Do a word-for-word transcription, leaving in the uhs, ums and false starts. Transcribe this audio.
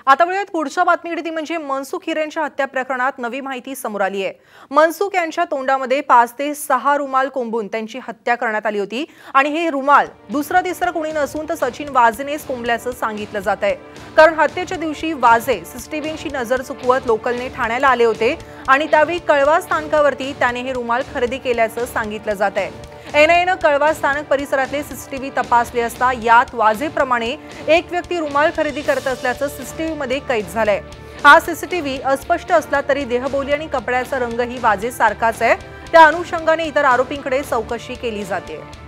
आता वळूयात पुढच्या बातमीकडे, ती म्हणजे मनसुख हिरेनच्या हत्या प्रकरणात नवी माहिती समोर आली आहे। मनसुख यांच्या तोंडामध्ये पाच ते सहा रुमाल कोंबून त्यांची हत्या करण्यात आली होती आणि हे रुमाल दुसरा तिसरा कोणी नसून तर सचिन वाझेनेच कोंबल्याचं सांगितलं जात आहे। कारण हत्येच्या दिवशी वाझे सीसीटीव्हीची नजर चुकवत लोकलने ठाण्याला आले होते आणि त्यावेळी कळवा स्थानकावरती त्याने हे रुमाल खरेदी केल्याचं सांगितलं जात आहे। एनआयएनं कळवा स्थानक परिसरातले सीसीटीव्ही तपासले असता यात वाझेप्रमाणे एक व्यक्ती रुमाल खरेदी करत असल्याचं सीसीटीव्हीमध्ये कैद झालंय। हा सीसीटीव्ही अस्पष्ट असला तरी देहबोली आणि कपड्याचा रंगही वाझे सारखाच आहे। त्या अनुषंगाने इतर आरोपींकडे चौकशी केली जाते।